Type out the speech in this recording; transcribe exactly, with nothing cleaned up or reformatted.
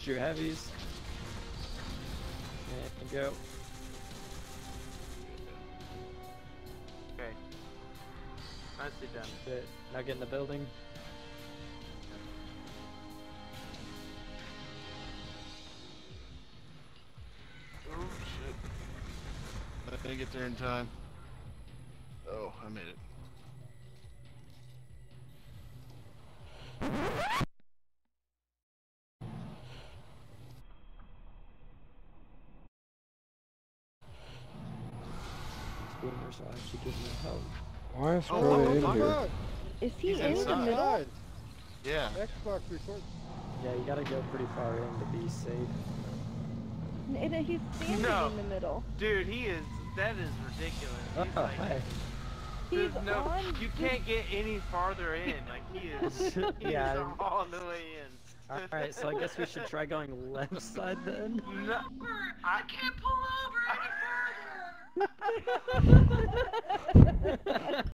Boost your heavies. And go. Okay. Nicely done. Good. Now get in the building. Oh shit. I didn't get there in time. Oh, I made it. Boomer, so I actually give him help. Why is Oh, Crota oh, in my here? God. Is he He's in the inside. middle? Yeah. Xbox record. Yeah, you gotta go pretty far in to be safe. And he's standing No. in the middle. Dude, he is. That is ridiculous. Oh, He's like, hi. He's there's no. on. You can't get any farther in. Like he is. He's Yeah. all the way in. Alright, so I guess we should try going left side then. No, I can't pull over any further.